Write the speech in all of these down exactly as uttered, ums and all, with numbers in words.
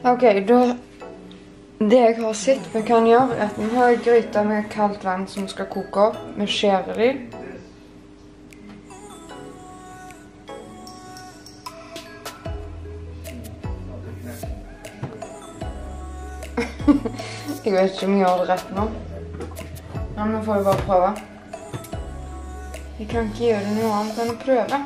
Ok, da... Det jeg har sett vi kan gjøre er at vi har en gryte med kaldt vann som vi skal koke opp. Vi skjærer i. Jeg vet ikke om jeg gjør det rett nå. Men vi får jo bare prøve. Jeg kan ikke gjøre noe annet enn å prøve.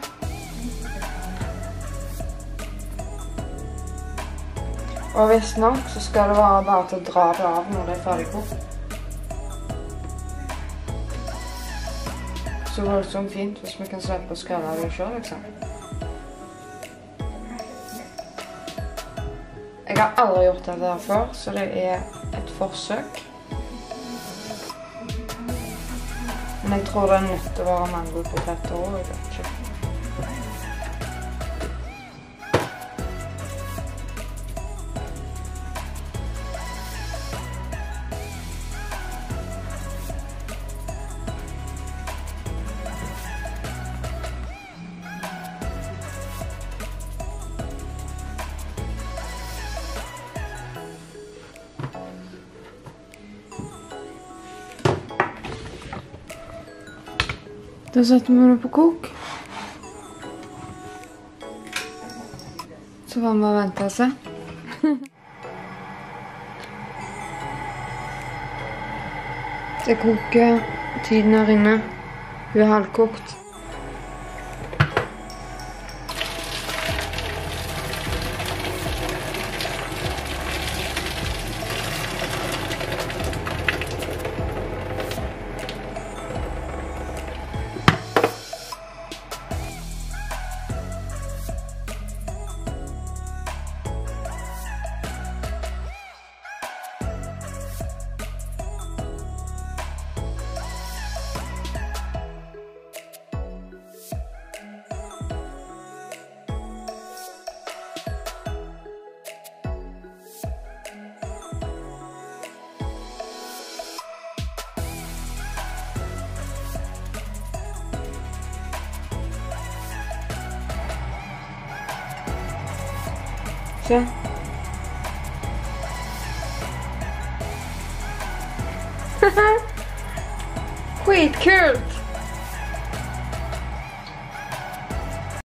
Og hvis nok, så skal det være bare til å dra det av når det er ferdig kokt. Så var det sånn fint hvis vi kan slippe å skrælle det selv, liksom. Jeg har aldri gjort dette her før, så det er et forsøk. Men jeg tror det er nødt til å være mangopoteter også, jeg vet ikke. Da setter vi det på kok. Så får vi bare vente og se. Det koker, tiden er inne. Hun er halvkokt. Se. Skitkult!